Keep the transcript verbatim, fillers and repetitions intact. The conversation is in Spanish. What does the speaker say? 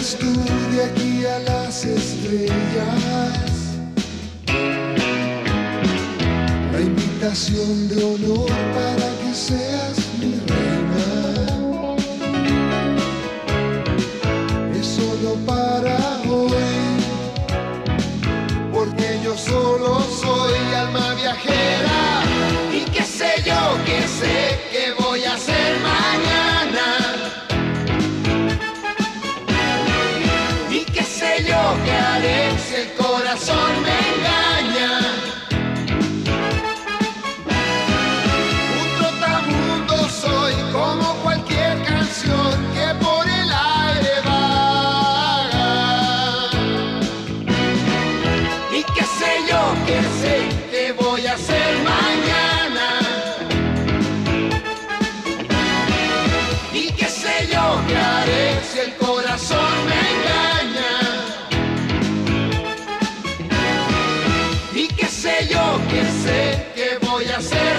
eres tú de aquí a las estrellas. La invitación de honor para que seas mi reina. Es solo para hoy, porque yo solo soy alma viajera. Y qué sé yo, qué sé qué voy a hacer mañana. Y qué sé yo, qué haré si el corazón me engaña. Un trotamundo soy, como cualquier canción que por el aire vaga. Y qué sé yo, qué sé qué voy a hacer mañana. Y qué sé yo, qué haré si el corazón me engaña. Y qué sé yo, qué sé qué voy a hacer